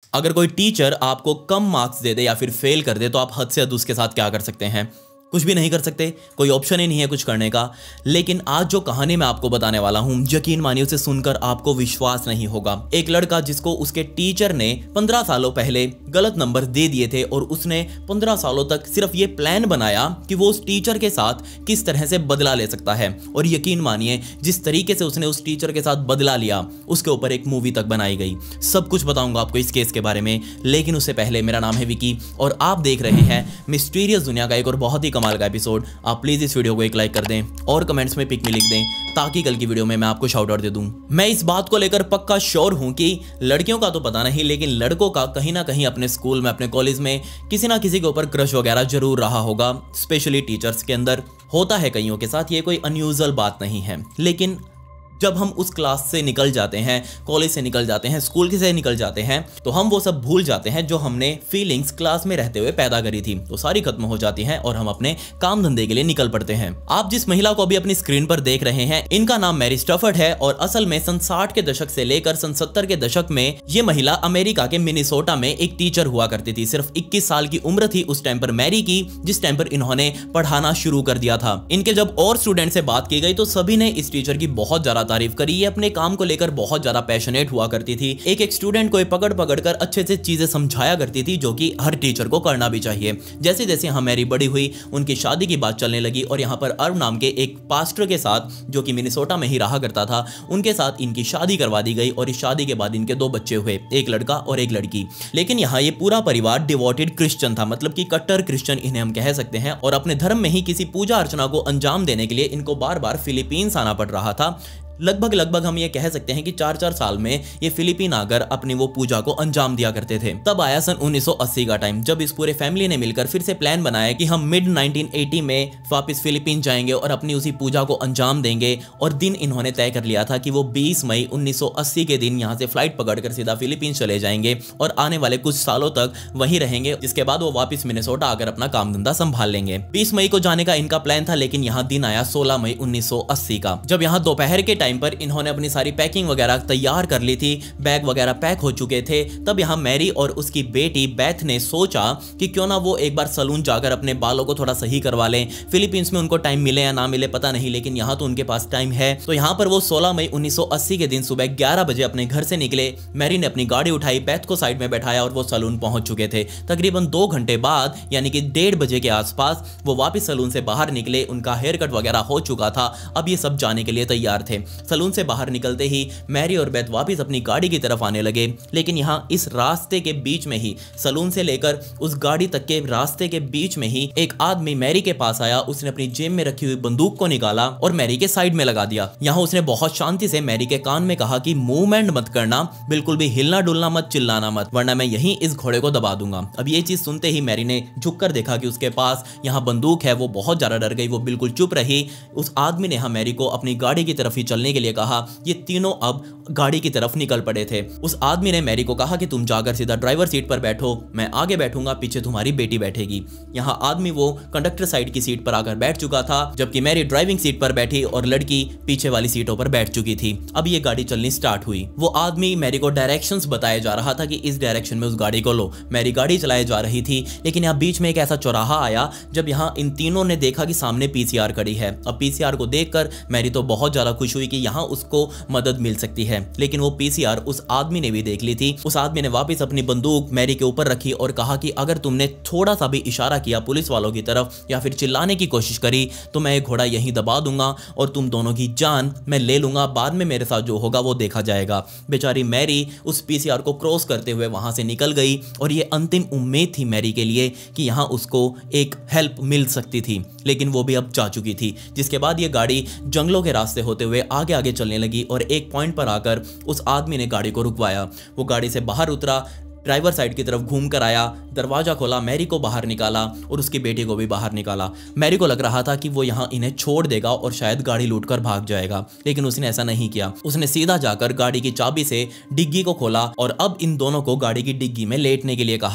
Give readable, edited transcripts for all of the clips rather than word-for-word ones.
अगर कोई टीचर आपको कम मार्क्स दे दे या फिर फेल कर दे तो आप हद से हद उसके साथ क्या कर सकते हैं? कुछ भी नहीं कर सकते, कोई ऑप्शन ही नहीं है कुछ करने का। लेकिन आज जो कहानी मैं आपको बताने वाला हूं, यकीन मानिए उसे सुनकर आपको विश्वास नहीं होगा। एक लड़का जिसको उसके टीचर ने 15 सालों पहले गलत नंबर दे दिए थे और उसने 15 सालों तक सिर्फ ये प्लान बनाया कि वो उस टीचर के साथ किस तरह से बदला ले सकता है। और यकीन मानिए जिस तरीके से उसने उस टीचर के साथ बदला लिया, उसके ऊपर एक मूवी तक बनाई गई। सब कुछ बताऊंगा आपको इस केस के बारे में, लेकिन उससे पहले मेरा नाम है विकी और आप देख रहे हैं मिस्टीरियस दुनिया का एक और बहुत ही कमाल का एपिसोड। आप प्लीज इस वीडियो को एक लाइक कर दें और कमेंट्स में पिक में लिख दें ताकि कल की वीडियो में मैं आपको शाउट आउट दे दूं। मैं इस बात को लेकर पक्का श्योर हूं कि लड़कियों का तो पता नहीं, लेकिन लड़कों का कहीं ना कहीं अपने स्कूल में, अपने कॉलेज में किसी ना किसी के ऊपर क्रश वगैरह जरूर रहा होगा। स्पेशली टीचर्स के अंदर होता है कईयों के साथ, ये कोई अनयूजुअल बात नहीं है। लेकिन जब हम उस क्लास से निकल जाते हैं, कॉलेज से निकल जाते हैं, स्कूल से निकल जाते हैं, तो हम वो सब भूल जाते हैं जो हमने फीलिंग्स क्लास में रहते हुए पैदा करी थी। तो सारी खत्म हो जाती हैं और हम अपने काम धंधे के लिए निकल पड़ते हैं। आप जिस महिला को अभी अपनी स्क्रीन पर देख रहे हैं, इनका नाम मैरी स्टफर्ड है और असल में सन 60 के दशक से लेकर सन 70 के दशक में ये महिला अमेरिका के मिनेसोटा में एक टीचर हुआ करती थी। सिर्फ 21 साल की उम्र थी उस टाइम पर मैरी की, जिस टाइम पर इन्होंने पढ़ाना शुरू कर दिया था। इनके जब और स्टूडेंट से बात की गई तो सभी ने इस टीचर की बहुत ज्यादा तारीफ करी। ये अपने काम को लेकर बहुत ज्यादा पैशनेट हुआ करती थी। एक स्टूडेंट को पकड़ पकड़ कर अच्छे से चीजें समझाया करती थी, जो कि हर टीचर को करना भी चाहिए। जैसे जैसे यहाँ मैरी बड़ी हुई, उनकी शादी की बात चलने लगी और यहाँ पर अर्व नाम के एक पास्टर के साथ, जो कि मिनेसोटा में ही रहा करता था, उनके साथ इनकी शादी करवा दी गई और इस शादी के बाद इनके 2 बच्चे हुए, एक लड़का और एक लड़की। लेकिन यहाँ ये पूरा परिवार डिवोटेड क्रिश्चियन था, मतलब कि कट्टर क्रिश्चियन इन्हें हम कह सकते हैं। और अपने धर्म में ही किसी पूजा अर्चना को अंजाम देने के लिए इनको बार बार फिलीपींस आना पड़ रहा था। लगभग हम ये कह सकते हैं कि 4-4 साल में ये फिलीपीन आकर अपनी वो पूजा को अंजाम दिया करते थे। तब आया सन 1980 का टाइम, जब इस पूरे फैमिली ने मिलकर फिर से प्लान बनाया कि हम मिड 1980 में वापस फिलीपीन जाएंगे और अपनी उसी पूजा को अंजाम देंगे। और दिन इन्होंने तय कर लिया था कि वो 20 मई 1980 के दिन यहाँ से फ्लाइट पकड़कर सीधा फिलीपीन चले जाएंगे और आने वाले कुछ सालों तक वहीं रहेंगे, जिसके बाद वो वापस मिनेसोटा आकर अपना काम धंधा संभाल लेंगे। 20 मई को जाने का इनका प्लान था, लेकिन यहाँ दिन आया 16 मई 1980 का, जब यहाँ दोपहर के पर इन्होंने अपनी सारी पैकिंग वगैरह तैयार कर ली थी, बैग वगैरह पैक हो चुके थे। तब यहाँ मैरी और उसकी बेटी बेथ ने सोचा कि क्यों ना वो एक बार सलून जाकर अपने बालों को थोड़ा सही करवा लें। फिलीपींस में उनको टाइम मिले या ना मिले पता नहीं, लेकिन यहाँ तो उनके पास टाइम है। तो यहाँ पर वो 16 मई 1980 के दिन सुबह 11 बजे अपने घर से निकले। मैरी ने अपनी गाड़ी उठाई, बेथ को साइड में बैठाया और वो सलून पहुंच चुके थे। तकरीबन 2 घंटे बाद, यानी कि 1:30 बजे के आसपास वो वापस सलून से बाहर निकले। उनका हेयर कट वगैरह हो चुका था, अब ये सब जाने के लिए तैयार थे। सलून से बाहर निकलते ही मैरी और बेथ वापस अपनी गाड़ी की तरफ आने लगे। लेकिन यहाँ इस रास्ते के बीच में ही, सलून से लेकर उस गाड़ी तक के रास्ते के बीच में ही, एक आदमी मैरी के पास आया। उसने अपनी जेब में रखी हुई बंदूक को निकाला और मैरी के साइड में लगा दिया। यहाँ उसने बहुत शांति से मैरी के कान में कहा कि मूवमेंट मत करना, बिल्कुल भी हिलना डुलना मत, चिल्लाना मत, वरना मैं यहीं इस घोड़े को दबा दूंगा। अब ये चीज सुनते ही मैरी ने झुककर देखा कि उसके पास यहाँ बंदूक है। वो बहुत ज्यादा डर गई, वो बिल्कुल चुप रही। उस आदमी ने यहाँ मैरी को अपनी गाड़ी की तरफ ही चलने के लिए कहा। ये तीनों अब गाड़ी की तरफ निकल पड़े थे। उस आदमी ने मैरी को कहा कि तुम जाकर सीधा ड्राइवर सीट पर बैठो, मैं आगे बैठूंगा, पीछे तुम्हारी बेटी बैठेगी। यहाँ आदमी वो कंडक्टर साइड की सीट पर आकर बैठ चुका था, जबकि मैरी ड्राइविंग सीट पर बैठी और लड़की पीछे वाली सीटों पर बैठ चुकी थी। अब ये गाड़ी चलनी स्टार्ट हुई। वो आदमी मैरी को डायरेक्शंस बताए जा रहा था कि इस डायरेक्शन में उस गाड़ी को लो। मैरी गाड़ी चलाए जा रही थी, लेकिन यहाँ बीच में एक ऐसा चौराहा आया जब यहाँ इन तीनों ने देखा कि सामने पीसीआर खड़ी है। अब पीसीआर को देखकर मैरी तो बहुत ज्यादा खुश हुई कि यहाँ उसको मदद मिल सकती है। लेकिन वो पीसीआर उस आदमी ने भी देख ली थी। उस आदमी ने वापस अपनी बंदूक मैरी के ऊपर रखी और कहा कि अगर तुमने थोड़ा सा भी इशारा किया पुलिस वालों की तरफ या फिर चिल्लाने की कोशिश करी तो मैं ये घोड़ा यहीं दबा दूंगा और तुम दोनों की जान मैं ले लूंगा। बाद में मेरे साथ जो होगा वो देखा जाएगा। बेचारी मैरी उस पीसीआर को क्रॉस करते हुए वहां से निकल गई और ये अंतिम उम्मीद थी मैरी के लिए कि यहाँ उसको एक हेल्प मिल सकती थी, लेकिन वो भी अब जा चुकी थी। जिसके बाद ये गाड़ी जंगलों के रास्ते होते हुए आगे आगे चलने लगी और एक पॉइंट पर आकर उस आदमी ने गाड़ी को रुकवाया। वो गाड़ी से बाहर उतरा, ड्राइवर साइड की तरफ घूम कर आया, दरवाजा खोला, मैरी को बाहर निकाला और उसकी बेटी को भी बाहर निकाला। मैरी को लग रहा था कि वो यहाँ इन्हें छोड़ देगा और शायद गाड़ी लूटकर भाग जाएगा, लेकिन उसने ऐसा नहीं किया। उसने सीधा जाकर गाड़ी की चाबी से डिग्गी को खोला और अब इन दोनों को गाड़ी की डिग्गी में लेटने के लिए कहा।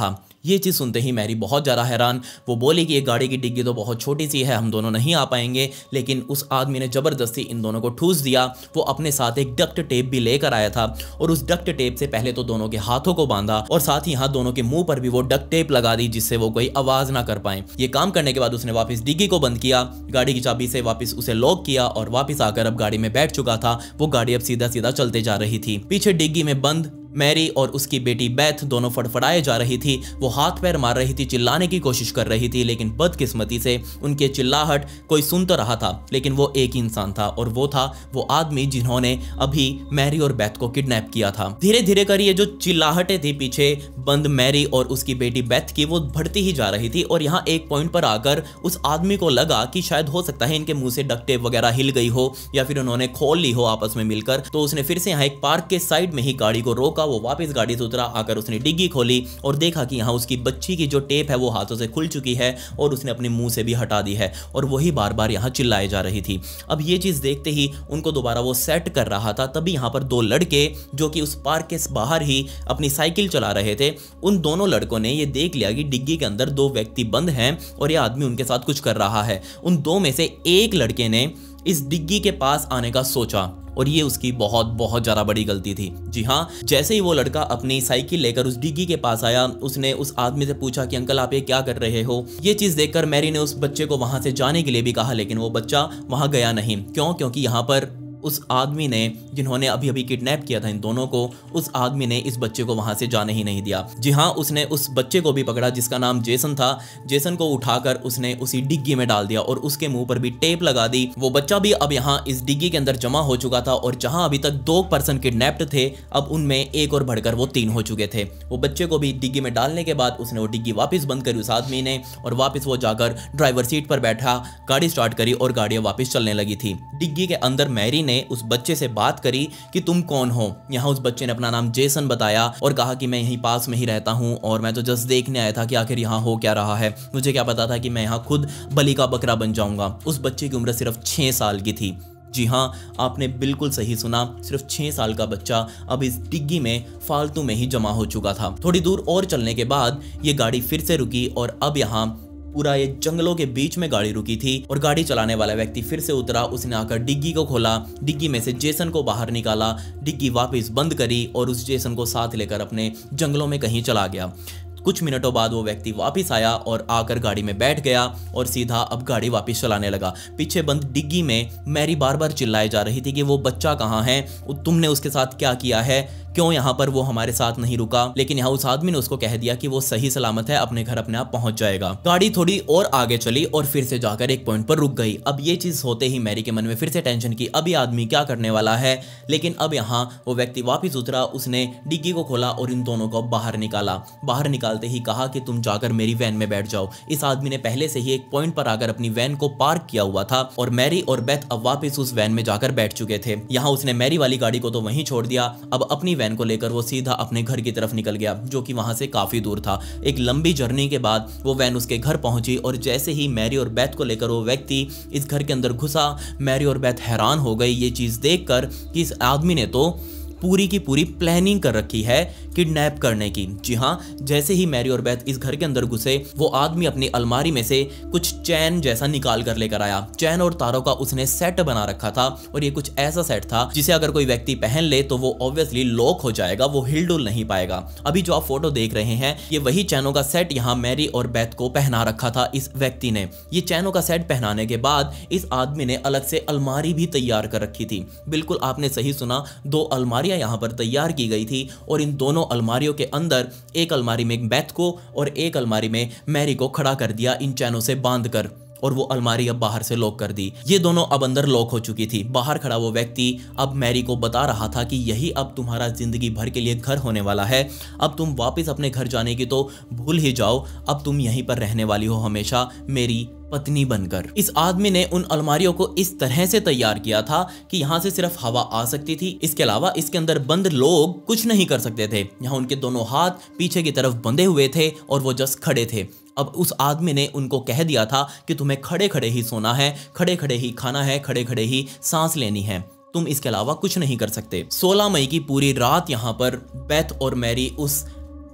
ये चीज़ सुनते ही मैरी बहुत ज़्यादा हैरान, वो बोली कि ये गाड़ी की डिग्गी तो बहुत छोटी सी है, हम दोनों नहीं आ पाएंगे। लेकिन उस आदमी ने ज़बरदस्ती इन दोनों को ठूस दिया। वो अपने साथ एक डक्ट टेप भी लेकर आया था और उस डक्ट टेप से पहले तो दोनों के हाथों को बांधा और साथ ही हाथ दोनों के मुंह पर भी वो डक्ट टेप लगा दी, जिससे वो कोई आवाज़ ना कर पाए। ये काम करने के बाद उसने वापस डिग्गी को बंद किया, गाड़ी की चाबी से वापस उसे लॉक किया और वापस आकर अब गाड़ी में बैठ चुका था। वो गाड़ी अब सीधा सीधा चलते जा रही थी। पीछे डिग्गी में बंद मैरी और उसकी बेटी बेथ दोनों फड़फड़ाए जा रही थी। वो हाथ पैर मार रही थी, चिल्लाने की कोशिश कर रही थी, लेकिन बदकिस्मती से उनके चिल्लाहट कोई सुन तो रहा था, लेकिन वो एक ही इंसान था और वो था वो आदमी जिन्होंने अभी मैरी और बेथ को किडनैप किया था। धीरे धीरे कर ये जो चिल्लाहटें थी पीछे बंद मैरी और उसकी बेटी बेथ की, वो बढ़ती ही जा रही थी। और यहाँ एक पॉइंट पर आकर उस आदमी को लगा कि शायद हो सकता है इनके मुंह से डक्ट टेप वगैरह हिल गई हो या फिर उन्होंने खोल ली हो आपस में मिलकर। तो उसने फिर से यहाँ एक पार्क के साइड में ही गाड़ी को रोका। वो वापस गाड़ी से उतरा, आकर उसने डिग्गी खोली और देखा कि यहाँ उसकी बच्ची की जो टेप है वो हाथों से खुल चुकी है और उसने अपने मुंह से भी हटा दी है और वही बार बार यहाँ चिल्लाए जा रही थी। अब ये चीज देखते ही उनको दोबारा वो सेट कर रहा था। तभी यहाँ पर दो लड़के जो कि उस पार्क के बाहर ही अपनी साइकिल चला रहे थे, उन दोनों लड़कों ने ये देख लिया कि डिग्गी के अंदर दो व्यक्ति बंद हैं और ये आदमी उनके साथ कुछ कर रहा है। उन दो में से एक लड़के ने इस डिग्गी के पास आने का सोचा और ये उसकी बहुत ज़्यादा बड़ी गलती थी। जी हाँ, जैसे ही वो लड़का अपनी साइकिल लेकर उस डिग्गी के पास आया, उसने उस आदमी से पूछा कि अंकल आप ये क्या कर रहे हो। ये चीज़ देखकर मैरी ने उस बच्चे को वहाँ से जाने के लिए भी कहा, लेकिन वो बच्चा वहाँ गया नहीं। क्यों? क्योंकि यहाँ पर उस आदमी ने, जिन्होंने अभी अभी किडनैप किया था इन दोनों को, उस आदमी ने इस बच्चे को वहां से जाने ही नहीं दिया। जी हाँ, उसने उस बच्चे को भी पकड़ा जिसका नाम जेसन था। जेसन को उठाकर उसने उसी डिग्गी में डाल दिया और उसके मुंह पर भी टेप लगा दी। वो बच्चा भी अब यहाँ इस डिग्गी के अंदर जमा हो चुका था और जहां अभी तक 2 पर्सन किडनैप्ड थे, अब उनमें एक और बढ़कर वो 3 हो चुके थे। वो बच्चे को भी डिग्गी में डालने के बाद उसने वो डिग्गी वापस बंद करी उस आदमी ने और वापस वो जाकर ड्राइवर सीट पर बैठा, गाड़ी स्टार्ट करी और गाड़ी वापस चलने लगी थी। डिग्गी के अंदर मैरी ने उस बच्चे से बात करी कि तुम कौन हो। यहाँ उस बच्चे ने अपना नाम जेसन बताया और कहा कि मैं यहीं पास में ही रहता हूँ और मैं तो जस्ट देखने आया था कि आखिर यहाँ हो क्या रहा है। मुझे क्या पता था कि मैं यहाँ खुद बलि का बकरा बन जाऊंगा। उस बच्चे की उम्र सिर्फ 6 साल की थी। जी हाँ, आपने बिल्कुल सही सुना, सिर्फ 6 साल का बच्चा अब इस डिग्गी में फालतू में ही जमा हो चुका था। थोड़ी दूर और चलने के बाद ये गाड़ी फिर से रुकी और अब यहाँ पूरा ये जंगलों के बीच में गाड़ी रुकी थी और गाड़ी चलाने वाला व्यक्ति फिर से उतरा। उसने आकर डिग्गी को खोला, डिग्गी में से जेसन को बाहर निकाला, डिग्गी वापस बंद करी और उस जेसन को साथ लेकर अपने जंगलों में कहीं चला गया। कुछ मिनटों बाद वो व्यक्ति वापस आया और आकर गाड़ी में बैठ गया और सीधा अब गाड़ी वापस चलाने लगा। पीछे बंद डिग्गी में मैरी बार बार चिल्लाए जा रही थी कि वो बच्चा कहाँ है, तुमने उसके साथ क्या किया है, क्यों यहाँ पर वो हमारे साथ नहीं रुका। लेकिन यहाँ उस आदमी ने उसको कह दिया कि वो सही सलामत है, अपने घर अपने आप पहुंच जाएगा। गाड़ी थोड़ी और आगे चली और फिर से जाकर एक पॉइंट पर रुक गई। अब ये चीज होते ही मैरी के मन में फिर से टेंशन की, अब ये आदमी क्या करने वाला है। लेकिन अब यहाँ वो व्यक्ति वापिस उतरा, उसने डिग्गी को खोला और इन दोनों को बाहर निकाला। बाहर निकालते ही कहा कि तुम जाकर मेरी वैन में बैठ जाओ। इस आदमी ने पहले से ही एक पॉइंट पर आकर अपनी वैन को पार्क किया हुआ था और मैरी और बेथ अब वापस उस वैन में जाकर बैठ चुके थे। यहाँ उसने मैरी वाली गाड़ी को तो वहीं छोड़ दिया, अब अपनी वैन को लेकर वो सीधा अपने घर की तरफ निकल गया, जो कि वहां से काफी दूर था। एक लंबी जर्नी के बाद वो वैन उसके घर पहुंची और जैसे ही मैरी और बेथ को लेकर वो व्यक्ति इस घर के अंदर घुसा, मैरी और बेथ हैरान हो गई ये चीज देखकर कि इस आदमी ने तो पूरी की पूरी प्लानिंग कर रखी है किडनैप करने की। जी हाँ, जैसे ही मैरी और बेथ इस घर के अंदर घुसे, वो आदमी अपनी अलमारी में से कुछ चैन जैसा निकाल कर लेकर आया। चैन और तारों का उसने सेट बना रखा था और ये कुछ ऐसा सेट था जिसे अगर कोई व्यक्ति पहन ले तो वो ऑब्वियसली लॉक हो जाएगा, वो हिलडुल नहीं पाएगा। अभी जो आप फोटो देख रहे हैं ये वही चैनों का सेट यहाँ मैरी और बेथ को पहना रखा था इस व्यक्ति ने। ये चैनों का सेट पहनाने के बाद इस आदमी ने अलग से अलमारी भी तैयार कर रखी थी। बिल्कुल आपने सही सुना, 2 अलमारियां यहाँ पर तैयार की गई थी और इन दोनों अलमारियों के अंदर एक अलमारी में बेथ को और एक अलमारी में मैरी को खड़ा कर दिया इन चैनों से बांधकर, और वो अलमारी अब बाहर से लॉक कर दी। ये दोनों अब अंदर लॉक हो चुकी थी। बाहर खड़ा वो व्यक्ति अब मैरी को बता रहा था कि यही अब तुम्हारा जिंदगी भर के लिए घर होने वाला है। अब तुम वापस अपने घर जाने की तो भूल ही जाओ, अब तुम यहीं पर रहने वाली हो हमेशा मेरी पत्नी बनकर। इस आदमी ने उन अलमारियों को इस तरह से तैयार किया था कि यहाँ से सिर्फ हवा आ सकती थी, इसके अलावा इसके अंदर बंद लोग कुछ नहीं कर सकते थे। यहाँ उनके दोनों हाथ पीछे की तरफ बंधे हुए थे और वो जस्ट खड़े थे। अब उस आदमी ने उनको कह दिया था कि तुम्हें खड़े खड़े ही सोना है, खड़े खड़े ही खाना है, खड़े खड़े ही सांस लेनी है, तुम इसके अलावा कुछ नहीं कर सकते। 16 मई की पूरी रात यहाँ पर बेथ और मैरी उस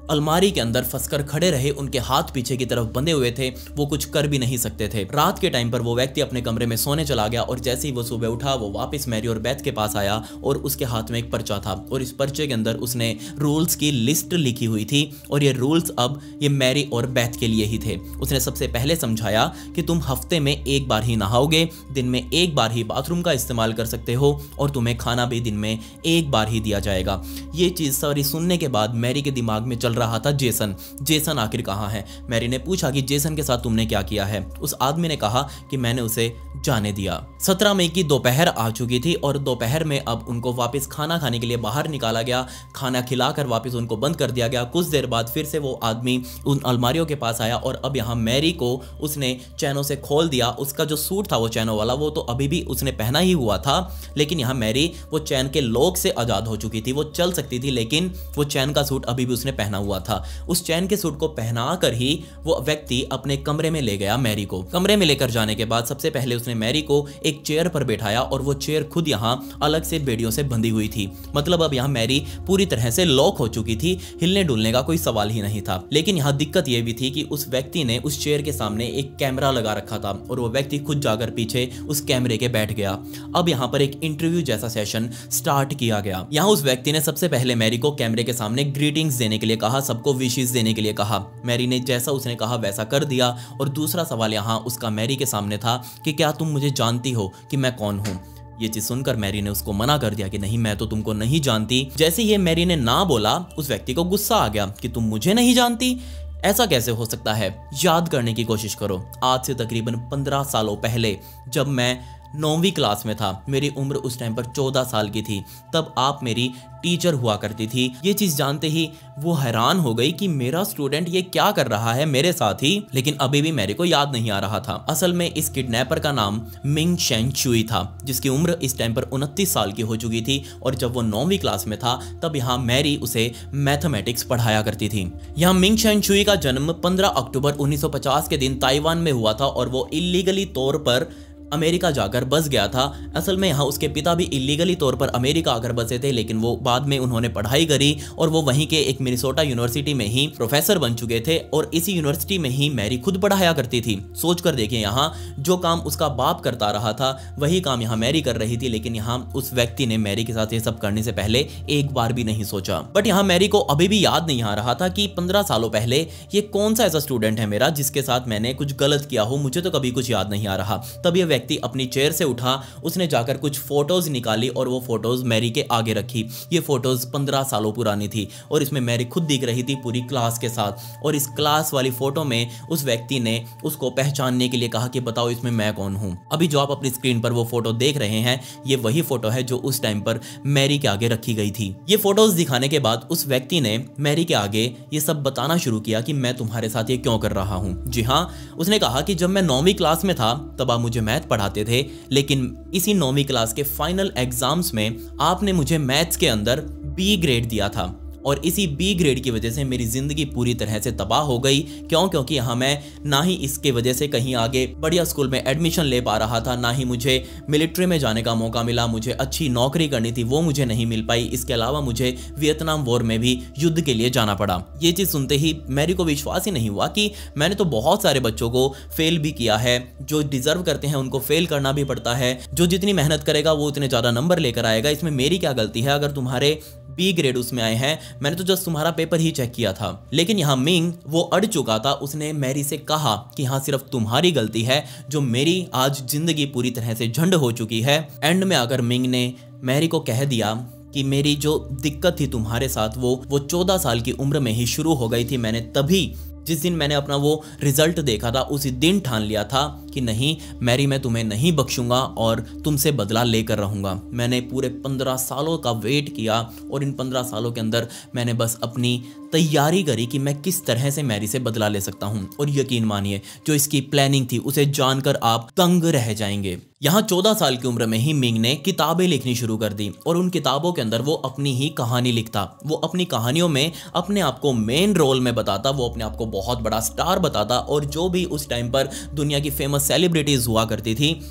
अलमारी के अंदर फंसकर खड़े रहे, उनके हाथ पीछे की तरफ बंधे हुए थे, वो कुछ कर भी नहीं सकते थे। रात के टाइम पर वो व्यक्ति अपने कमरे में सोने चला गया और जैसे ही वो सुबह उठा वो वापस मैरी और बेथ के पास आया और उसके हाथ में एक पर्चा था और इस पर्चे के अंदर उसने रूल्स की लिस्ट लिखी हुई थी और ये रूल्स अब ये मैरी और बेथ के लिए ही थे। उसने सबसे पहले समझाया कि तुम हफ्ते में एक बार ही नहाओगे, दिन में एक बार ही बाथरूम का इस्तेमाल कर सकते हो और तुम्हें खाना भी दिन में एक बार ही दिया जाएगा। ये चीज सारी सुनने के बाद मैरी के दिमाग में चल रहा था जेसन आखिर कहाँ है। मैरी ने पूछा कि जेसन के साथ तुमने क्या किया है। उस आदमी ने कहा कि मैंने उसे जाने दिया। 17 मई की दोपहर आ चुकी थी और दोपहर में अब उनको वापस खाना खाने के लिए बाहर निकाला गया। खाना खिलाकर वापस उनको बंद कर दिया गया। कुछ देर बाद फिर से वो आदमी उन अलमारियों के पास आया और अब यहाँ मैरी को उसने चैनों से खोल दिया। उसका जो सूट था वो चैनों वाला, वो तो अभी भी उसने पहना ही हुआ था, लेकिन यहाँ मैरी वो चैन के लॉक से आजाद हो चुकी थी। वो चल सकती थी लेकिन वो चैन का सूट अभी भी उसने पहना हुआ था। उस चैन के सूट को पहना कर ही वो व्यक्ति अपने कमरे में ले गया मैरी को। कमरे में लेकर जाने के बाद सबसे पहले उसने मैरी को एक चेयर पर बैठाया और वो चेयर खुद यहाँ अलग से बेड़ियों से बंधी हुई थी। मतलब अब यहाँ मैरी पूरी तरह से लॉक हो चुकी थी, हिलने डुलने का कोई सवाल ही नहीं था। लेकिन यहाँ दिक्कत यह भी थी कि उस व्यक्ति ने उस चेयर के सामने एक कैमरा लगा रखा था और वो व्यक्ति खुद जाकर पीछे उस कैमरे के बैठ गया। अब यहाँ पर एक इंटरव्यू जैसा सेशन स्टार्ट किया गया। यहाँ उस व्यक्ति ने सबसे पहले मैरी को कैमरे के सामने ग्रीटिंग्स देने के लिए कहा, सबको विशेस देने के लिए कहा। मैरी ने जैसा उसने कहा वैसा कर दिया और दूसरा सवाल यहाँ उसका मैरी के सामने था कि क्या तुम मुझे जानती हो कि मैं कौन हूँ। ये चीज सुनकर मैरी ने उसको मना कर दिया कि नहीं, मैं तो तुमको नहीं जानती। जैसे ही मैरी ने ना बोला उस व्यक्ति को गुस्सा आ गया कि तुम मुझे नहीं जानती, ऐसा कैसे हो सकता है। याद करने की कोशिश करो, आज से तकरीबन 15 सालों पहले जब मैं 9वीं क्लास में था, मेरी उम्र उस टाइम पर 14 साल की थी, तब आप मेरी टीचर हुआ करती थी। ये चीज जानते ही वो हैरान हो गई कि मेरा स्टूडेंट ये क्या कर रहा है मेरे साथ ही, लेकिन अभी भी मैरी को याद नहीं आ रहा था। असल में इस किडनैपर का नाम मिंग शेंग चुई था, जिसकी उम्र इस टाइम पर 29 साल की हो चुकी थी और जब वो 9वीं क्लास में था तब यहाँ मैरी उसे मैथमेटिक्स पढ़ाया करती थी। यहाँ मिंग शेंग चुई का जन्म 15 अक्टूबर 1950 के दिन ताइवान में हुआ था और वो इलीगली तौर पर अमेरिका जाकर बस गया था। असल में यहाँ उसके पिता भी इलीगली तौर पर अमेरिका आकर बसे थे, लेकिन वो बाद में उन्होंने पढ़ाई करी और वो वहीं के एक मिनेसोटा यूनिवर्सिटी में ही प्रोफेसर बन चुके थे और इसी यूनिवर्सिटी में ही मैरी खुद पढ़ाया करती थी। सोच कर देखिए, यहाँ जो काम उसका बाप करता रहा था वही काम यहाँ मैरी कर रही थी, लेकिन यहाँ उस व्यक्ति ने मैरी के साथ ये सब करने से पहले एक बार भी नहीं सोचा। बट यहाँ मैरी को अभी भी याद नहीं आ रहा था कि 15 सालों पहले ये कौन सा ऐसा स्टूडेंट है मेरा जिसके साथ मैंने कुछ गलत किया हो। मुझे तो कभी कुछ याद नहीं आ रहा। तब ये व्यक्ति अपनी चेयर से उठा, उसने जाकर कुछ फोटोज निकाली और वो फोटोज मैरी के आगे रखी। ये फोटोज 15 सालों पुरानी थी और इसमें मैरी खुद दिख रही थी पूरी क्लास के साथ। और इस क्लास वाली फोटो में उस व्यक्ति ने उसको पहचानने के लिए कहा कि बताओ इसमें मैं कौन हूं। अभी जो आप अपनी स्क्रीन पर वो फोटो देख रहे हैं, ये वही फोटो है जो उस टाइम पर मैरी के आगे रखी गई थी। ये फोटोज दिखाने के बाद उस व्यक्ति ने मैरी के आगे ये सब बताना शुरू किया कि मैं तुम्हारे साथ ये क्यों कर रहा हूं। जी हाँ, उसने कहा कि जब मैं 9वीं क्लास में था तब आप मुझे मैथ पढ़ाते थे, लेकिन इसी 9वीं क्लास के फाइनल एग्जाम्स में आपने मुझे मैथ्स के अंदर बी ग्रेड दिया था और इसी बी ग्रेड की वजह से मेरी जिंदगी पूरी तरह से तबाह हो गई। क्योंकि यहाँ मैं ना ही इसके वजह से कहीं आगे बढ़िया स्कूल में एडमिशन ले पा रहा था, ना ही मुझे मिलिट्री में जाने का मौका मिला। मुझे अच्छी नौकरी करनी थी, वो मुझे नहीं मिल पाई। इसके अलावा मुझे वियतनाम वॉर में भी युद्ध के लिए जाना पड़ा। ये चीज़ सुनते ही मैरी को विश्वास ही नहीं हुआ कि मैंने तो बहुत सारे बच्चों को फेल भी किया है। जो डिजर्व करते हैं उनको फेल करना भी पड़ता है। जो जितनी मेहनत करेगा वो उतने ज़्यादा नंबर लेकर आएगा। इसमें मेरी क्या गलती है अगर तुम्हारे बी ग्रेड उसमें आए हैं? मैंने तो जस्ट तुम्हारा पेपर ही चेक किया था। लेकिन यहाँ मिंग वो अड़ चुका था। उसने मैरी से कहा कि हाँ सिर्फ तुम्हारी गलती है जो मेरी आज जिंदगी पूरी तरह से झंड हो चुकी है। एंड में आकर मिंग ने मैरी को कह दिया कि मेरी जो दिक्कत थी तुम्हारे साथ वो 14 साल की उम्र में ही शुरू हो गई थी। मैंने तभी जिस दिन मैंने अपना वो रिजल्ट देखा था उसी दिन ठान लिया था कि नहीं मैरी, मैं तुम्हें नहीं बख्शूंगा और तुमसे बदला लेकर रहूंगा। मैंने पूरे 15 सालों का वेट किया और इन 15 सालों के अंदर मैंने बस अपनी तैयारी करी कि मैं किस तरह से मैरी से बदला ले सकता हूं। और यकीन मानिए जो इसकी प्लानिंग थी उसे जानकर आप दंग रह जाएंगे। यहाँ 14 साल की उम्र में ही मिंग ने किताबें लिखनी शुरू कर दी और उन किताबों के अंदर वो अपनी ही कहानी लिखता। वो अपनी कहानियों में अपने आप को मेन रोल में बताता, वो अपने आप को बहुत बड़ा स्टार बताता और जो भी उस टाइम पर दुनिया की फेमस सेलिब्रिटीज हुआ करती थी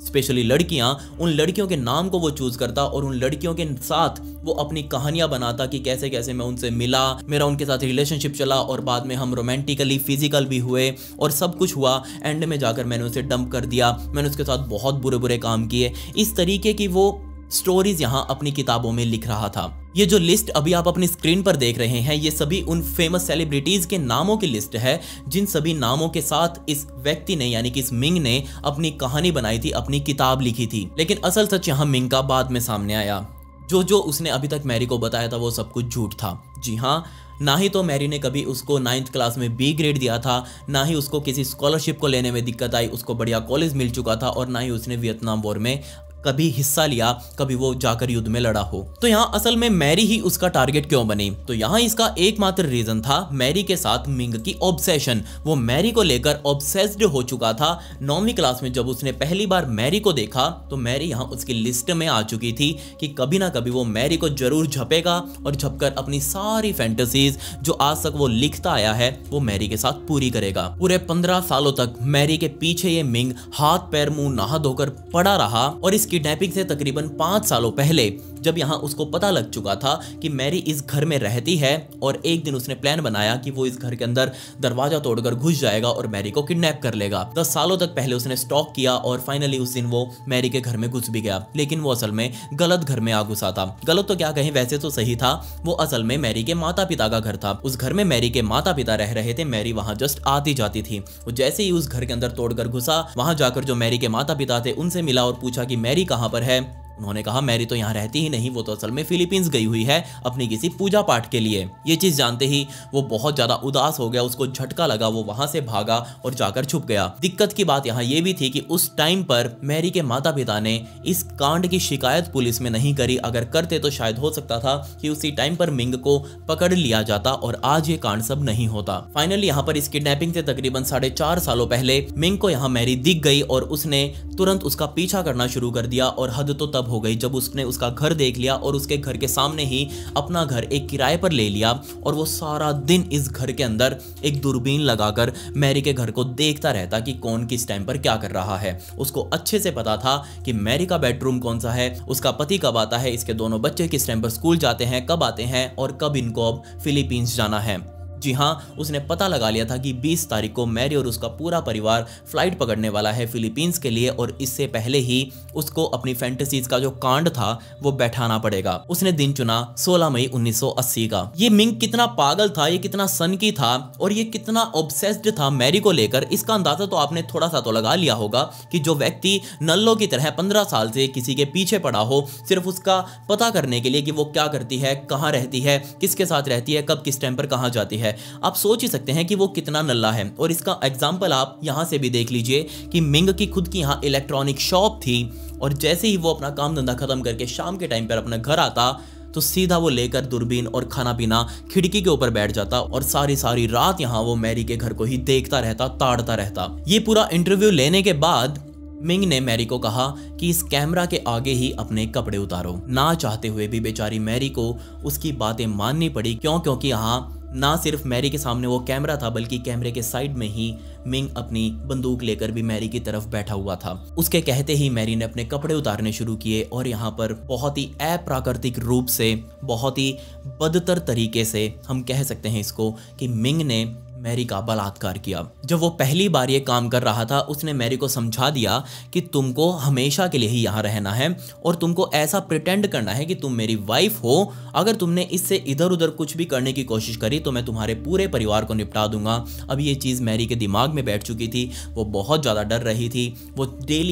स्पेशली लड़कियां, उन लड़कियों के नाम को वो चूज करता और उन लड़कियों के साथ वो अपनी कहानियां बनाता कि कैसे कैसे मैं उनसे मिला, मेरा उनके साथ रिलेशनशिप चला और बाद में हम रोमांटिकली फिजिकल भी हुए और सब कुछ हुआ। एंड में जाकर मैंने उसे डंप कर दिया, मैंने उसके साथ बहुत बुरे बुरे काम किए। इस तरीके की वो स्टोरीज यहाँ अपनी किताबों में लिख रहा था। ये जो लिस्ट अभी आप अपनी स्क्रीन पर देख रहे हैं, ये सभी उन फेमस सेलिब्रिटीज के नामों की लिस्ट है जिन सभी नामों के साथ इस व्यक्ति ने यानी कि इस मिंग ने अपनी कहानी बनाई थी, अपनी किताब लिखी थी। लेकिन असल सच यहाँ मिंग का बाद में सामने आया। जो उसने अभी तक मैरी को बताया था वो सब कुछ झूठ था। जी हाँ, ना ही तो मैरी ने कभी उसको 9th क्लास में B ग्रेड दिया था, ना ही उसको किसी स्कॉलरशिप को लेने में दिक्कत आई, उसको बढ़िया कॉलेज मिल चुका था, और ना ही उसने वियतनाम वॉर में कभी हिस्सा लिया, कभी वो जाकर युद्ध में लड़ा हो। तो यहाँ असल में मैरी ही उसका टारगेट क्यों बनी? तो यहाँ इसका एकमात्र रीजन था मैरी के साथ मिंग की ऑब्सेशन। वो मैरी को लेकर ऑब्सेस्ड हो चुका था। 9वीं क्लास में जब उसने पहली बार मैरी को देखा तो मैरी यहाँ उसकी लिस्ट में आ चुकी थी कि कभी ना कभी वो मैरी को जरूर झपेगा और झपकर अपनी सारी फैंटेसीज जो आज तक वो लिखता आया है वो मैरी के साथ पूरी करेगा। पूरे 15 सालों तक मैरी के पीछे ये मिंग हाथ पैर मुंह नहा धोकर पड़ा रहा और इस किडनैपिंग से तकरीबन 5 सालों पहले जब यहाँ उसको पता लग चुका था कि मैरी इस घर में रहती है और एक दिन उसने प्लान बनाया कि वो इस घर के अंदर दरवाजा तोड़कर घुस जाएगा और मैरी को किडनैप कर लेगा। 10 सालों तक पहले उसने स्टॉक किया और फाइनली उस दिन वो मैरी के घर में घुस भी गया। लेकिन वो असल में गलत घर में आ घुसा था। गलत तो क्या कहें, वैसे तो सही था। वो असल में मैरी के माता पिता का घर था। उस घर में मैरी के माता पिता रह रहे थे, मैरी वहां जस्ट आती जाती थी। वो जैसे ही उस घर के अंदर तोड़कर घुसा, वहां जाकर जो मैरी के माता पिता थे उनसे मिला और पूछा कि मैरी कहां पर है। उन्होंने कहा मैरी तो यहाँ रहती ही नहीं, वो तो असल में फिलीपींस गई हुई है अपनी किसी पूजा पाठ के लिए। ये चीज जानते ही वो बहुत ज्यादा उदास हो गया, उसको झटका लगा, वो वहां से भागा और जाकर छुप गया। दिक्कत की बात यहाँ ये भी थी कि उस टाइम पर मैरी के माता पिता ने इस कांड की शिकायत पुलिस में नहीं करी। अगर करते तो शायद हो सकता था कि उसी टाइम पर मिंग को पकड़ लिया जाता और आज ये कांड सब नहीं होता। फाइनली यहाँ पर इस किडनैपिंग से तकरीबन 4.5 सालों पहले मिंग को यहाँ मैरी दिख गई और उसने तुरंत उसका पीछा करना शुरू कर दिया। और हद तो तब हो गई जब उसने उसका घर देख लिया और उसके घर के सामने ही अपना घर एक किराए पर ले लिया और वो सारा दिन इस घर के अंदर एक दूरबीन लगाकर मैरी के घर को देखता रहता कि कौन किस टाइम पर क्या कर रहा है। उसको अच्छे से पता था कि मैरी का बेडरूम कौन सा है, उसका पति कब आता है, इसके दोनों बच्चे किस टाइम पर स्कूल जाते हैं, कब आते हैं और कब इनको अब फिलीपींस जाना है। जी हाँ, उसने पता लगा लिया था कि 20 तारीख को मैरी और उसका पूरा परिवार फ्लाइट पकड़ने वाला है फिलीपींस के लिए और इससे पहले ही उसको अपनी फैंटेसीज का जो कांड था वो बैठाना पड़ेगा। उसने दिन चुना 16 मई 1980 का। ये मिंग कितना पागल था, ये कितना सनकी था और ये कितना ऑब्सेस्ड था मैरी को लेकर, इसका अंदाजा तो आपने थोड़ा सा तो लगा लिया होगा कि जो व्यक्ति नल्लो की तरह 15 साल से किसी के पीछे पड़ा हो सिर्फ उसका पता करने के लिए कि वो क्या करती है, कहाँ रहती है, किसके साथ रहती है, कब किस टाइम पर कहाँ जाती है, आप सोच ही सकते हैं कि वो कितना नल्ला है। और इसका एग्जाम्पल आप यहां से भी देख लीजिए कि मिंग की खुद की यहां इलेक्ट्रॉनिक शॉप थी और जैसे ही वो अपना काम धंधा खत्म करके शाम के टाइम पर अपना घर आता तो सीधा वो लेकर दूरबीन और खाना पीना खिड़की के ऊपर बैठ जाता और सारी रात यहां वो मैरी के घर को ही देखता रहता, ताड़ता रहता। ये पूरा इंटरव्यू लेने के बाद मिंग ने मैरी को कहा कि इस कैमरा के आगे ही अपने कपड़े उतारो। ना चाहते हुए भी बेचारी मैरी को उसकी बातें माननी पड़ी। क्योंकि यहाँ ना सिर्फ मैरी के सामने वो कैमरा था बल्कि कैमरे के साइड में ही मिंग अपनी बंदूक लेकर भी मैरी की तरफ बैठा हुआ था। उसके कहते ही मैरी ने अपने कपड़े उतारने शुरू किए और यहाँ पर बहुत ही अप्राकृतिक रूप से, बहुत ही बदतर तरीके से हम कह सकते हैं इसको कि मिंग ने मैरी का बलात्कार किया। जब वो पहली बार ये काम कर रहा था उसने मैरी को समझा दिया कि तुमको हमेशा के लिए ही यहाँ रहना है और तुमको ऐसा प्रिटेंड करना है कि तुम मेरी वाइफ हो। अगर तुमने इससे इधर उधर कुछ भी करने की कोशिश करी तो मैं तुम्हारे पूरे परिवार को निपटा दूंगा। अब ये चीज़ मैरी के दिमाग में बैठ चुकी थी, वो बहुत ज़्यादा डर रही थी। वो डेली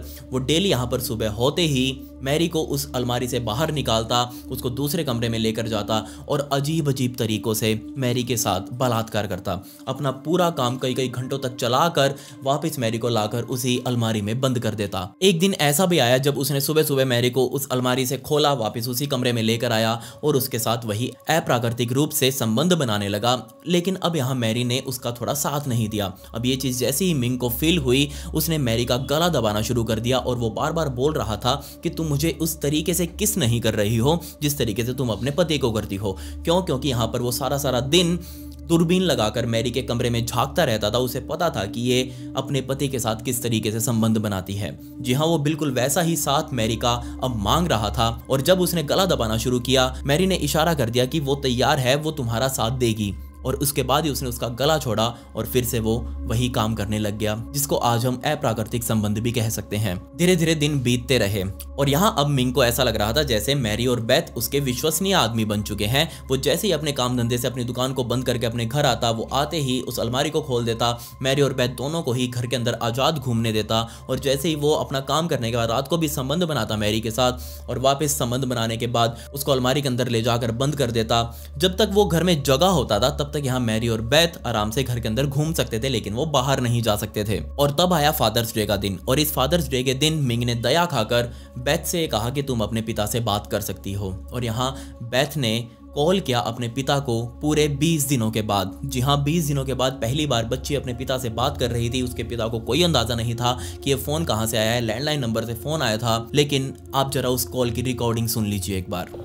यहाँ पर सुबह होते ही मैरी को उस अलमारी से बाहर निकालता, उसको दूसरे कमरे में लेकर जाता और अजीब अजीब तरीकों से मैरी के साथ बलात्कार करता। अपना पूरा काम कई घंटों तक चलाकर वापस मैरी को लाकर उसी अलमारी में बंद कर देता। एक दिन ऐसा भी आया जब उसने सुबह सुबह मैरी को उस अलमारी से खोला, वापस उसी कमरे में लेकर आया और उसके साथ वही अप्राकृतिक रूप से संबंध बनाने लगा। लेकिन अब यहाँ मैरी ने उसका थोड़ा साथ नहीं दिया। अब ये चीज जैसे ही मिंग को फील हुई उसने मैरी का गला दबाना शुरू कर दिया और वो बार बार बोल रहा था कि तुम मुझे उस तरीके से किस नहीं कर रही हो जिस तरीके से तुम अपने पति को करती हो। क्योंकि यहाँ पर वो सारा दिन दूरबीन लगाकर मैरी के कमरे में झांकता रहता था। उसे पता था कि ये अपने पति के साथ किस तरीके से संबंध बनाती है। जी हाँ, वो बिल्कुल वैसा ही साथ मैरी का अब मांग रहा था। और जब उसने गला दबाना शुरू किया, मैरी ने इशारा कर दिया कि वो तैयार है, वो तुम्हारा साथ देगी। और उसके बाद ही उसने उसका गला छोड़ा और फिर से वो वही काम करने लग गया, जिसको आज हम अप्राकृतिक संबंध भी कह सकते हैं। धीरे धीरे दिन बीतते रहे और यहाँ अब मिंग को ऐसा लग रहा था जैसे मैरी और बेथ उसके विश्वसनीय आदमी बन चुके हैं। वो जैसे ही अपने काम धंधे से अपनी दुकान को बंद करके अपने घर आता, वो आते ही उस अलमारी को खोल देता, मैरी और बेथ दोनों को ही घर के अंदर आजाद घूमने देता। और जैसे ही वो अपना काम करने के बाद रात को भी संबंध बनाता मैरी के साथ, और वापस संबंध बनाने के बाद उसको अलमारी के अंदर ले जाकर बंद कर देता। जब तक वो घर में जगह होता था तब तक यहाँ मैरी और बेथ आराम से घर के अंदर घूम सकते थे, लेकिन वो बाहर नहीं जा सकते थे। और तब आया फादर्स डे का दिन, और इस फादर्स डे के दिन मिंग ने दया खाकर बेथ से कहा कि तुम अपने पिता से बात कर सकती हो। और यहाँ बेथ ने कॉल किया अपने पिता को पूरे 20 दिनों के बाद। जी हाँ, 20 दिनों के बाद पहली बार बच्ची अपने पिता से बात कर रही थी। उसके पिता को कोई अंदाजा नहीं था कि ये फोन कहां से आया है। लैंडलाइन नंबर से फोन आया था, लेकिन आप जरा उस कॉल की रिकॉर्डिंग सुन लीजिए एक बार।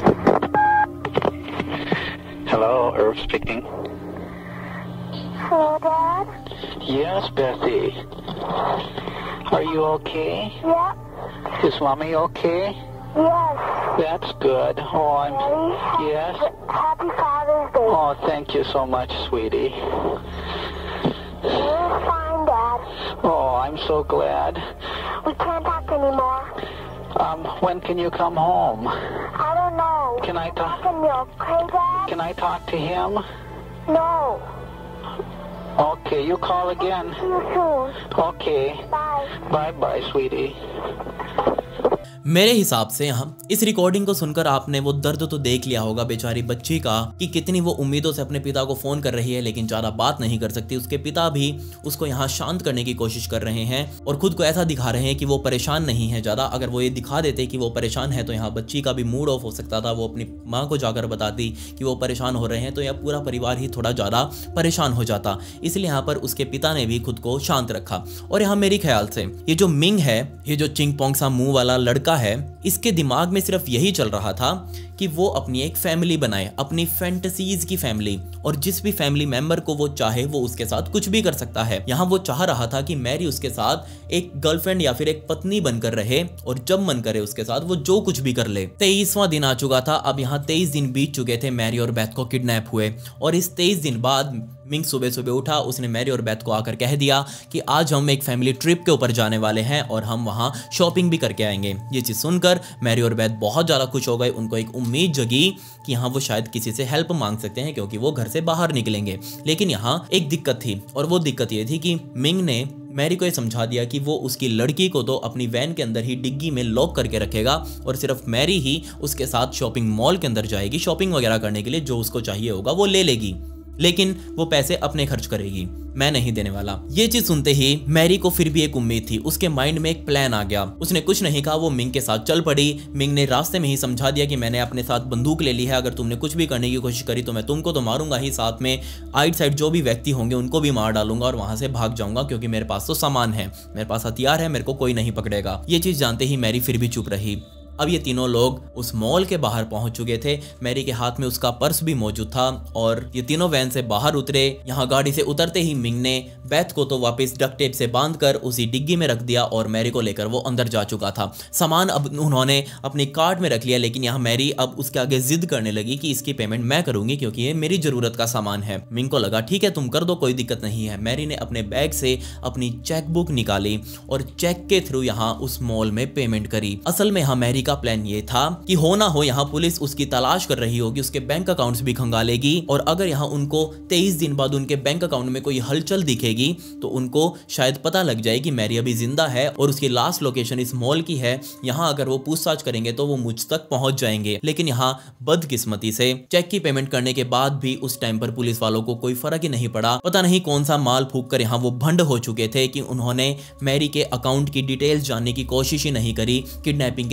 Hello, Irv speaking. Hello, Dad? Yes, Bethy. Are you okay? Yep. Is Mommy okay? Yes. That's good. Oh, Daddy, yes. Happy Father's Day. Oh, thank you so much, sweetie. You're fine, Dad. Oh, I'm so glad. We can't talk anymore. When can you come home? I don't know. Can I talk? Can you okay, Dad? Can I talk to him? No. Okay, you call again. See you soon. Okay. Bye. Bye, sweetie. मेरे हिसाब से यहाँ इस recording को सुनकर आपने वो दर्द तो देख लिया होगा बेचारी बच्ची का, कि कितनी वो उम्मीदों से अपने पिता को फोन कर रही है लेकिन ज्यादा बात नहीं कर सकती। उसके पिता भी उसको यहाँ शांत करने की कोशिश कर रहे हैं और खुद को ऐसा दिखा रहे हैं कि वो परेशान नहीं है ज्यादा। अगर वो ये दिखा देते कि वो परेशान है तो यहाँ बच्ची का भी मूड ऑफ हो सकता था। वो अपनी माँ को जाकर बताती कि वो परेशान हो रहे हैं तो यह पूरा परिवार ही थोड़ा ज्यादा परेशान हो जाता। इसलिए यहाँ पर उसके पिता ने भी खुद को शांत रखा। और यहाँ मेरे ख्याल से ये जो मिंग है, ये जो चिंग पोंग सा मुंह वाला लड़का है, इसके दिमाग में सिर्फ यही चल रहा था कि वो अपनी एक फैमिली बनाए, अपनी फैंटेसीज की फैमिली, और जिस भी फैमिली मेंबर को वो चाहे वो उसके साथ कुछ भी कर सकता है। यहाँ वो चाह रहा था कि मैरी उसके साथ एक गर्लफ्रेंड या फिर एक पत्नी बनकर रहे और जब मन करे उसके साथ वो जो कुछ भी कर ले। 23वां दिन आ चुका था। अब यहाँ 23 दिन बीत चुके थे मैरी और बेथ को किडनैप हुए, और इस 23 दिन बाद मिंग सुबह सुबह उठा। उसने मैरी और बेथ को आकर कह दिया कि आज हम एक फैमिली ट्रिप के ऊपर जाने वाले हैं और हम वहाँ शॉपिंग भी करके आएंगे। ये चीज़ सुनकर मैरी और बेथ बहुत ज़्यादा खुश हो गए। उनको एक उम्मीद जगी कि हाँ वो शायद किसी से हेल्प मांग सकते हैं क्योंकि वो घर से बाहर निकलेंगे। लेकिन यहाँ एक दिक्कत थी, और वो दिक्कत ये थी कि मिंग ने मैरी को ये समझा दिया कि वो उसकी लड़की को तो अपनी वैन के अंदर ही डिग्गी में लॉक करके रखेगा और सिर्फ मैरी ही उसके साथ शॉपिंग मॉल के अंदर जाएगी शॉपिंग वगैरह करने के लिए। जो उसको चाहिए होगा वो ले लेगी, लेकिन वो पैसे अपने खर्च करेगी, मैं नहीं देने वाला। ये चीज सुनते ही मैरी को फिर भी एक उम्मीद थी। उसके माइंड में एक प्लान आ गया। उसने कुछ नहीं कहा, वो मिंग के साथ चल पड़ी। मिंग ने रास्ते में ही समझा दिया कि मैंने अपने साथ बंदूक ले ली है, अगर तुमने कुछ भी करने की कोशिश करी तो मैं तुमको तो मारूंगा ही, साथ में आइट साइड जो भी व्यक्ति होंगे उनको भी मार डालूंगा और वहां से भाग जाऊंगा क्योंकि मेरे पास तो सामान है, मेरे पास हथियार है, मेरे को कोई नहीं पकड़ेगा। ये चीज जानते ही मैरी फिर भी चुप रही। अब ये तीनों लोग उस मॉल के बाहर पहुंच चुके थे। मैरी के हाथ में उसका पर्स भी मौजूद था और ये तीनों वैन से बाहर उतरे। यहाँ गाड़ी से उतरते ही मिंग ने बेथ को तो वापस डक्ट टेप से बांधकर उसी डिग्गी में रख दिया और मैरी को लेकर वो अंदर जा चुका था। सामान अब उन्होंने अपनी कार्ट में रख लिया, लेकिन यहाँ मैरी अब उसके आगे जिद करने लगी कि इसकी पेमेंट मैं करूंगी क्योंकि ये मेरी जरूरत का सामान है। मिंग को लगा ठीक है तुम कर दो, कोई दिक्कत नहीं है। मैरी ने अपने बैग से अपनी चेकबुक निकाली और चेक के थ्रू यहाँ उस मॉल में पेमेंट करी। असल में यहाँ मैरी का प्लान ये था कि हो ना हो यहाँ पुलिस उसकी तलाश कर रही होगी, उसके बैंक अकाउंट्स भी खंगालेगी और अगर यहाँ उनको 23 दिन बाद उनके बैंक अकाउंट में कोई हलचल दिखेगी तो उनको शायद पता लग जाए कि मैरी अभी जिंदा है और उसकी लास्ट लोकेशन इस मॉल की है। यहाँ अगर वो पूछताछ करेंगे तो वो मुझ तक पहुंच जाएंगे। लेकिन यहाँ बदकिस्मती से चेक की पेमेंट करने के बाद भी उस टाइम पर पुलिस वालों को कोई फर्क ही नहीं पड़ा। पता नहीं कौन सा माल फूंक कर यहाँ वो भंड हो चुके थे कि उन्होंने मैरी के अकाउंट की डिटेल्स जानने की कोशिश ही नहीं करी किडनैपिंग के 23 दिन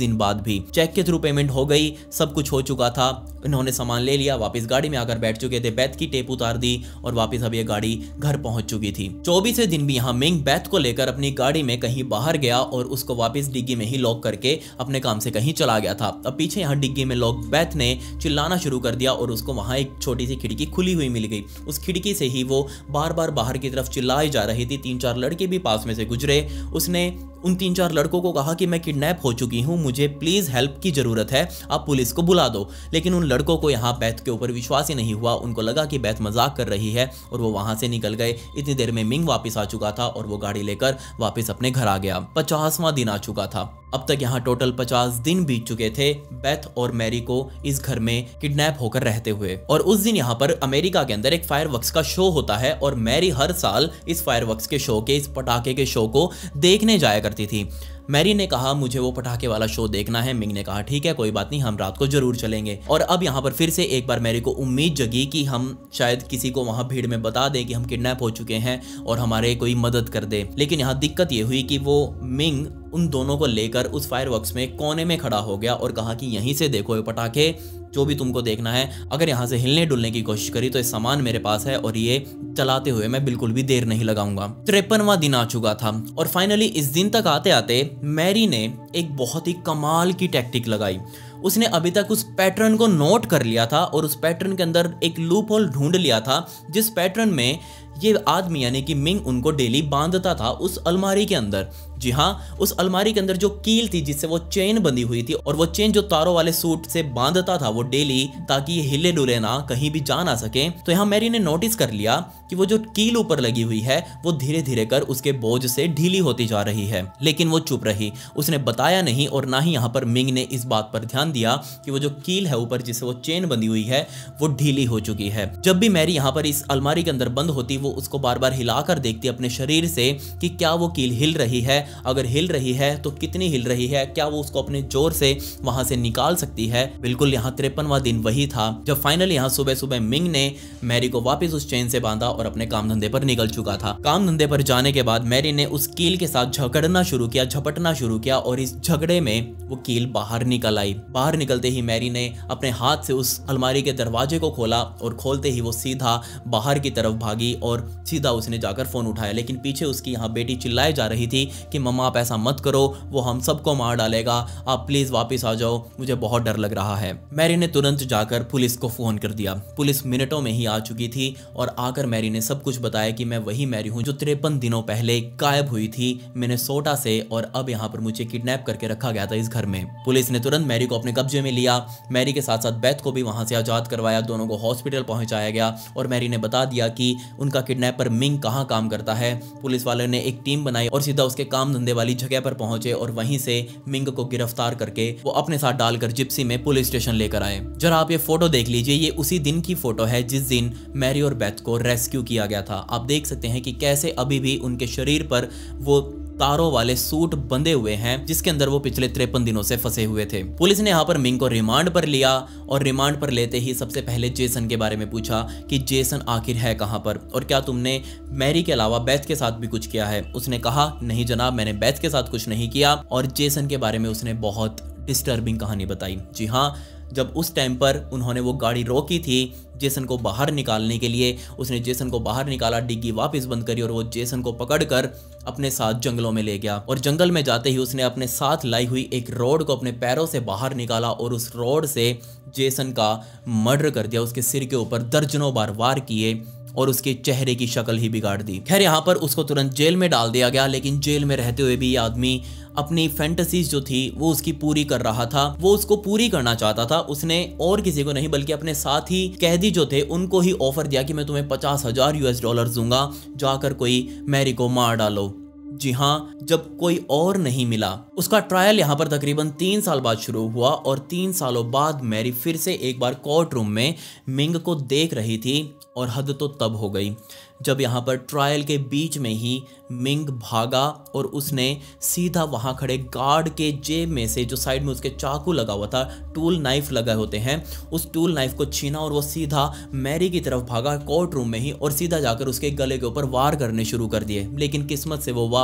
दिन बाद भी। चेक के थ्रू पेमेंट हो गई, सब कुछ हो चुका था, इन्होंने सामान ले लिया, वापस गाड़ी में आकर बैठ चुके थे, बेथ की टेप उतार दी और वापस अब ये गाड़ी घर पहुंच चुकी थी। 24वें दिन भी यहाँ मिंग बेथ को लेकर अपनी गाड़ी में कहीं बाहर गया और उसको वापस डिग्गी में ही लॉक करके अपने काम से कहीं चला गया था। अब पीछे यहाँ डिग्गी में लॉक बेथ ने चिल्लाना शुरू कर दिया और उसको वहां एक छोटी सी खिड़की खुली हुई मिल गई। उस खिड़की से ही वो बार बार बाहर की तरफ चिल्लाई जा रही थी। 3-4 लड़के भी पास में से गुजरे। उसने उन 3-4 लड़कों को कहा कि मैं किडनैप हो चुकी हूं, मुझे प्लीज हेल्प की जरूरत है, आप पुलिस को बुला दो। लेकिन उन लड़कों को यहाँ बेथ के ऊपर विश्वास ही नहीं हुआ। उनको लगा कि बेथ मजाक कर रही है और वो वहां से निकल गए। इतनी देर में मिंग वापस आ चुका था और वो गाड़ी लेकर वापस अपने घर आ गया। 50वां दिन आ चुका था। अब तक यहाँ टोटल 50 दिन बीत चुके थे बेथ और मैरी को इस घर में किडनैप होकर रहते हुए। और उस दिन यहाँ पर अमेरिका के अंदर एक फायरवर्क्स का शो होता है और मैरी हर साल इस फायरवर्क्स के शो के, इस पटाखे के शो को देखने जाया करती थी। मैरी ने कहा मुझे वो पटाखे वाला शो देखना है। मिंग ने कहा ठीक है कोई बात नहीं, हम रात को जरूर चलेंगे। और अब यहाँ पर फिर से एक बार मैरी को उम्मीद जगी कि हम शायद किसी को वहां भीड़ में बता दें कि हम किडनैप हो चुके हैं और हमारे कोई मदद कर दे। लेकिन यहाँ दिक्कत ये हुई कि वो मिंग उन दोनों को लेकर उस फायरवर्क्स में कोने में खड़ा हो गया और कहा कि यहीं से देखो ये पटाखे, जो भी तुमको देखना है। अगर यहाँ से हिलने डुलने की कोशिश करी तो ये सामान मेरे पास है और ये चलाते हुए मैं बिल्कुल भी देर नहीं लगाऊंगा। 53वां दिन आ चुका था और फाइनली इस दिन तक आते आते मैरी ने एक बहुत ही कमाल की टैक्टिक लगाई। उसने अभी तक उस पैटर्न को नोट कर लिया था और उस पैटर्न के अंदर एक लूप होल ढूंढ लिया था, जिस पैटर्न में ये आदमी यानी कि मिंग उनको डेली बांधता था उस अलमारी के अंदर। जी हाँ, उस अलमारी के अंदर जो कील थी जिससे वो चेन बंधी हुई थी और वो चेन जो तारों वाले सूट से बांधता था वो डेली, ताकि ये हिले डुले ना, कहीं भी जा ना सके। तो यहाँ मैरी ने नोटिस कर लिया कि वो जो कील ऊपर लगी हुई है वो धीरे धीरे कर उसके बोझ से ढीली होती जा रही है। लेकिन वो चुप रही, उसने बताया नहीं और ना ही यहाँ पर मिंग ने इस बात पर ध्यान दिया कि वो जो कील है ऊपर जिससे वो चेन बंधी हुई है वो ढीली हो चुकी है। जब भी मैरी यहाँ पर इस अलमारी के अंदर बंद होती वो उसको बार बार हिलाकर देखती अपने शरीर से कि क्या वो कील हिल रही है, अगर हिल रही है तो कितनी हिल रही है, क्या वो उसको अपने जोर से वहां से निकाल सकती है। बिल्कुल यहाँ 53वां दिन वही था जब फाइनली यहाँ सुबह सुबह मिंग ने मैरी को वापस उस चेन से बांधा और अपने काम धंधे पर निकल चुका था। काम धंधे पर जाने के बाद मैरी ने उस कील के साथ झगड़ना शुरू किया, झपटना शुरू किया और इस झगड़े में वो कील बाहर निकल आई। बाहर निकलते ही मैरी ने अपने हाथ से उस अलमारी के दरवाजे को खोला और खोलते ही वो सीधा बाहर की तरफ भागी और सीधा उसने जाकर फोन उठाया। लेकिन पीछे उसकी यहाँ बेटी चिल्लाए जा रही थी कि मम्मा आप ऐसा मत करो, वो हम सबको मार डालेगा, आप प्लीज वापस आ जाओ, मुझे बहुत डर लग रहा है। मैरी ने तुरंत जाकर पुलिस को फोन कर दिया। पुलिस मिनटों में ही आ चुकी थी और आकर मैरी ने सब कुछ बताया कि मैं वही मैरी हूँ जो 53 दिनों पहले गायब हुई थी मिनेसोटा से और अब यहाँ पर मुझे किडनैप करके रखा गया था इस घर में। पुलिस ने तुरंत मैरी को अपने कब्जे में लिया। मैरी के साथ साथ बेथ को भी वहां से आजाद करवाया, दोनों को हॉस्पिटल पहुंचाया गया और मैरी ने बता दिया कि उनका किडनैपर मिंग कहाँ काम करता है। पुलिस वालों ने एक टीम बनाई और सीधा उसके काम धंधे वाली जगह पर पहुंचे और वहीं से मिंग को गिरफ्तार करके वो अपने साथ डालकर जिप्सी में पुलिस स्टेशन लेकर आए। जरा आप ये फोटो देख लीजिए, ये उसी दिन की फोटो है जिस दिन मैरी और बेथ को रेस्क्यू किया गया था। आप देख सकते हैं कि कैसे अभी भी उनके शरीर पर वो तारों वाले सूट बंधे हुए हैं जिसके अंदर वो पिछले 53 दिनों से फंसे हुए थे। पुलिस ने यहाँ पर मिंग को रिमांड पर लिया और रिमांड पर लेते ही सबसे पहले जेसन के बारे में पूछा कि जेसन आखिर है कहाँ पर और क्या तुमने मैरी के अलावा बेथ के साथ भी कुछ किया है। उसने कहा नहीं जनाब, मैंने बेथ के साथ कुछ नहीं किया और जेसन के बारे में उसने बहुत डिस्टर्बिंग कहानी बताई। जी हाँ, जब उस टाइम पर उन्होंने वो गाड़ी रोकी थी जेसन को बाहर निकालने के लिए, उसने जेसन को बाहर निकाला, डिग्गी वापस बंद करी और वो जेसन को पकड़कर अपने साथ जंगलों में ले गया और जंगल में जाते ही उसने अपने साथ लाई हुई एक रॉड को अपने पैरों से बाहर निकाला और उस रॉड से जेसन का मर्डर कर दिया। उसके सिर के ऊपर दर्जनों बार वार किए और उसके चेहरे की शक्ल ही बिगाड़ दी। खैर यहाँ पर उसको तुरंत जेल में डाल दिया गया, लेकिन जेल में रहते हुए भी ये आदमी अपनी फैंटेसीज जो थी वो उसकी पूरी कर रहा था। वो उसको पूरी करना चाहता था। उसने और किसी को नहीं बल्कि अपने साथी कैदी जो थे उनको ही ऑफर दिया कि मैं तुम्हें $50,000 दूंगा, जाकर कोई मैरी को मार डालो। जी हाँ, जब कोई और नहीं मिला। उसका ट्रायल यहाँ पर तकरीबन 3 साल बाद शुरू हुआ और 3 सालों बाद मैरी फिर से एक बार कोर्ट रूम में मिंग को देख रही थी और हद तो तब हो गई जब यहाँ पर ट्रायल के बीच में ही मिंग भागा और उसने सीधा वहाँ खड़े गार्ड के जेब में से, जो साइड में उसके चाकू लगा हुआ था, टूल नाइफ लगे होते हैं, उस टूल नाइफ को छीना और वो सीधा मैरी की तरफ भागा कोर्ट रूम में ही और सीधा जाकर उसके गले के ऊपर वार करने शुरू कर दिए। लेकिन किस्मत से वो वार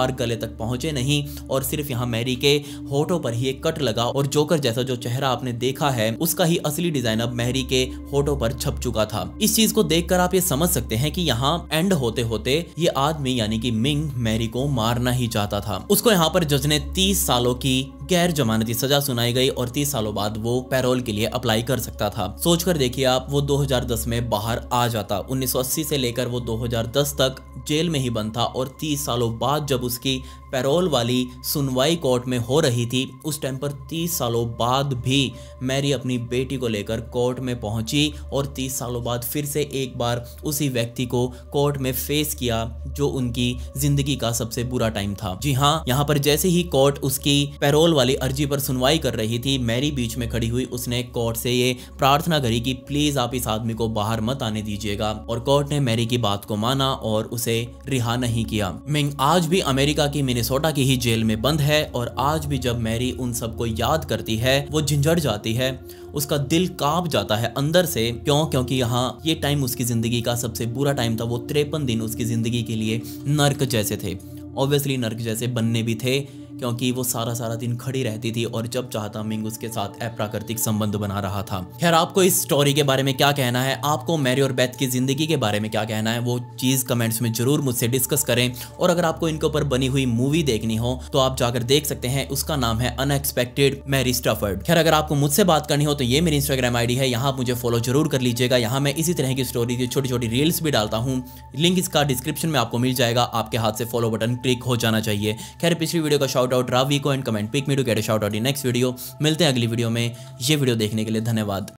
बार गले तक पहुंचे नहीं और सिर्फ यहाँ मैरी के होठों पर ही एक कट लगा और जोकर जैसा जो चेहरा आपने देखा है उसका ही असली डिजाइन अब मैरी के होठों पर छप चुका था। इस चीज को देखकर आप ये समझ सकते हैं कि यहाँ एंड होते होते ये आदमी यानी कि मिंग मैरी को मारना ही चाहता था। उसको यहाँ पर जज ने 30 सालों की गैर जमानती सजा सुनाई गई और 30 सालों बाद वो पैरोल के लिए अप्लाई कर सकता था। सोचकर देखिए आप, वो 2010 में बाहर आ जाता। 1980 से लेकर वो 2010 तक जेल में ही बंद था और 30 सालों बाद जब उसकी पैरोल वाली सुनवाई कोर्ट में हो रही थी उस टाइम पर 30 सालों बाद भी मैरी अपनी बेटी को लेकर कोर्ट में पहुंची और 30 सालों बाद फिर से एक बार उसी व्यक्ति को कोर्ट में फेस किया जो उनकी जिंदगी का सबसे बुरा टाइम था। जी हाँ, यहाँ पर जैसे ही कोर्ट उसकी पैरोल वाली अर्जी पर सुनवाई कर रही थी, मैरी बीच में खड़ी हुई उसने कोर्ट से ये प्रार्थना करी कि प्लीज आप इस आदमी को बाहर मत आने दीजिएगा और कोर्ट ने मैरी की बात को माना और उसे रिहा नहीं किया। मिंग आज भी अमेरिका की मिनेसोटा की ही जेल में बंद है और आज भी जब मैरी उन सबको याद करती है वो झंझट जाती है, उसका दिल कांप जाता है अंदर से। क्योंकि यहाँ ये टाइम उसकी जिंदगी का सबसे बुरा टाइम था। वो 53 दिन उसकी जिंदगी के लिए नर्क जैसे थे। ऑब्वियसली नर्क जैसे बनने भी थे क्योंकि वो सारा दिन खड़ी रहती थी और जब चाहता मिंग उसके साथ अप्राकृतिक संबंध बना रहा था। खैर, आपको इस स्टोरी के बारे में क्या कहना है, आपको मैरी और बेथ की जिंदगी के बारे में क्या कहना है, वो चीज कमेंट्स में जरूर मुझसे डिस्कस करें। और अगर आपको इनके ऊपर बनी हुई मूवी देखनी हो तो आप जाकर देख सकते हैं। उसका नाम है अनएक्सपेक्टेड मैरी स्टफर्ड। खैर, अगर आपको मुझसे बात करनी हो तो ये मेरी इंस्टाग्राम आईडी है, यहाँ मुझे फॉलो जरूर कर लीजिएगा। यहाँ मैं इसी तरह की स्टोरी की छोटी छोटी रील्स भी डालता हूँ। लिंक इसका डिस्क्रिप्शन में आपको मिल जाएगा। आपके हाथ से फॉलो बटन क्लिक हो जाना चाहिए। खैर, पिछली वीडियो का शाउट आउट रावी को and comment pick me to get a shout out in next video. मिलते हैं अगली वीडियो में। ये वीडियो देखने के लिए धन्यवाद।